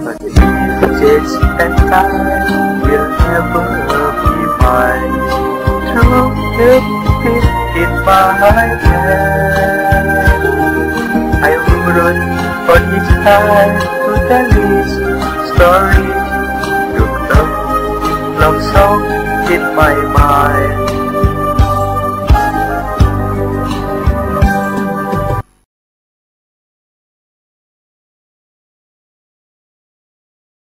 But just and time will never be mine. True love is in my hand. I will run on each time to tell this story. Look up, love song in my mind.